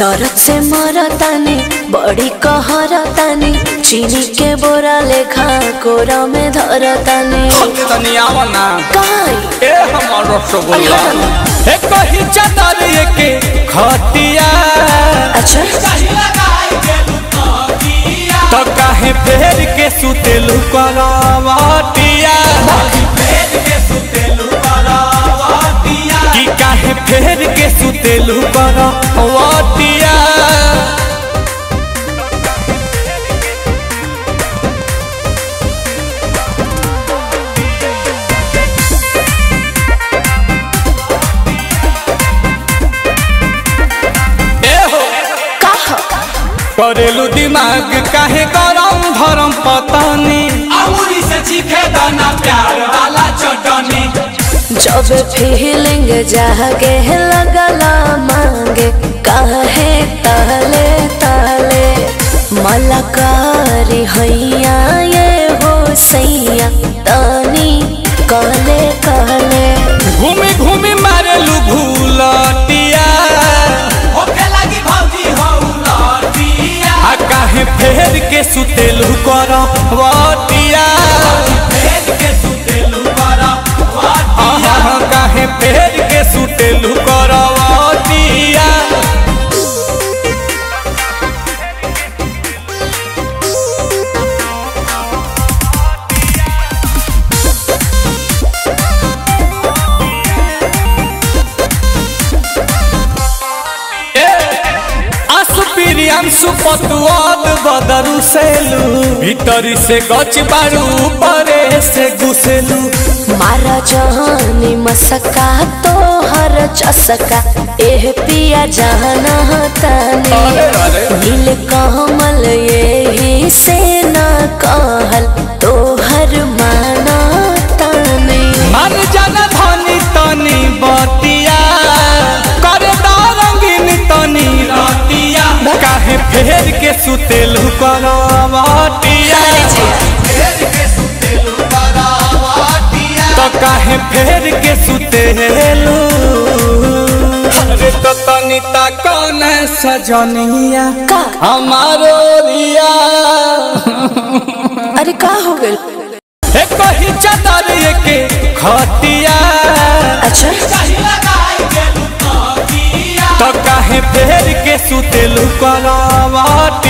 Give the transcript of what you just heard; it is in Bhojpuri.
दर्द से मरतानी बड़ी कहरतानी चीनी के बोरा लेखा कोरा में धरतानी तनी आवना काई ए हमर रसगुल्ला ए कहि चादर के खटिया अच्छा तो काहे फेर के सुतेलु करवटिया कि काहे फेर के सुतेलु करवटिया करेलू दिमाग काहे गरम धरम पतानी अमूरी से चीखे दाना प्यार वाला चटनी जब फीलिंग जागे लगला मांगे काहे ताले ताले मलकारी हैया ये हो सैया तानी कहले कहले घूमी घूमी मारेलू भूलटिया काहे फेर के सुतेलु करवटिया काहे फेर के सुतेलु करवटिया सुपतुआद बदरू सेलू भीतरी से गच बारू परे से घुसेलू मारा जहानी मसका तो हर चसका एह पिया जाना तानी नील कमल यही से ना कहल तो हर माना तानी मन जाना धनी तनी बतिया कर रंगीन तनी रतिया काहे फेर के सुतेलु करवटिया तो काहे फेर के सुतेलु अरे तो तनिता कौन सजनिया हमारो रिया अरे का हो गइल ए कहि चादर के खटिया अच्छा तो काहे फेर के सुतेलु करवटिया।